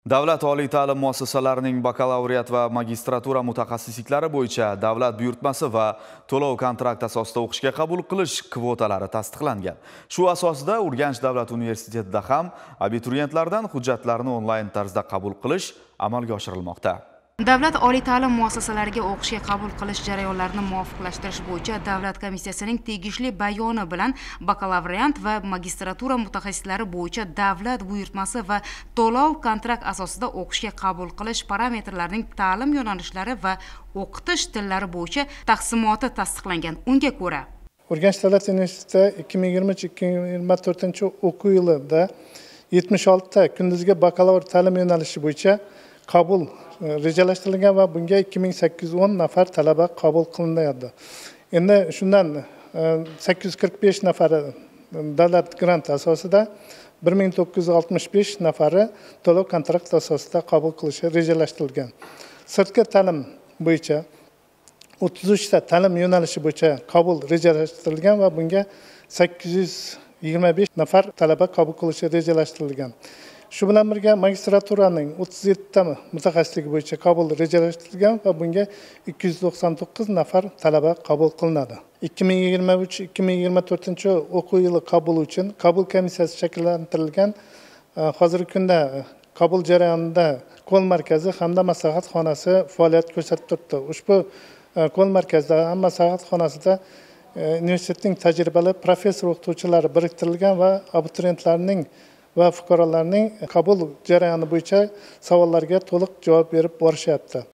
Davlat oliy ta'lim muassasalarining bakalavriat va magistratura mutaxassisliklari bo'yicha davlat buyurtmasi va to'lov kontrakt asosida o'qishga qabul qilish kvotalari tasdiqlangan. Shu asosida Urganch davlat universitetida ham abituriyentlardan hujjatlarni onlayn tarzda qabul qilish amalga oshirilmoqda. Davlat oliy ta'lim muassasalariga o'qishga qabul qilish jarayonlarini muvofiqlashtirish bo'yicha davlat komissiyasining tegishli bayoni bilan bakalavriat va magistratura mutaxassislari bo'yicha davlat buyurtmasi va to'lov kontrakt asosida o'qishga qabul qilish parametrlarining ta'lim yo'nalishlari va o'qitish tillari bo'yicha taqsimoti tasdiqlangan. Unga ko'ra, Urganch davlat universiteti 2023-2024 o'quv yilida 76 ta kunduzgi bakalavr ta'lim yo'nalishi bo'yicha qabul rejalashtirilgan va bunga 2810 nafar talaba qabul qilinadi. Endi shundan 845 nafari davlat grant asosida, 1965 nafari to'lov kontrakt asosida qabul qilishi rejalashtirilgan. Sirtqi ta'lim bo'yicha 33 ta ta'lim yo'nalishi bo'yicha qabul rejalashtirilgan va bunga 825 nafar talaba qabul qilishi rejalashtirilgan. Shu bilan birga magistraturaning 37 ta mutaxassisligi bo'yicha qabul rejalashtirilgan va bunga 299 nafar talaba qabul qilinadi. 2023-2024 o'quv yili qabul uchun qabul komissiyasi shakllantirilgan. Hozirgi kunda qabul jarayonida qo'l markazi hamda maslahat xonasi faoliyat ko'rsatib turibdi. Ushbu qo'l markazida ham maslahat xonasida universitetning tajribali professor o'qituvchilari biriktirilgan va abituriyentlarning va fuqarolarning qabul jarayoni bo'yicha savollarga to'liq javob berib borishyapti.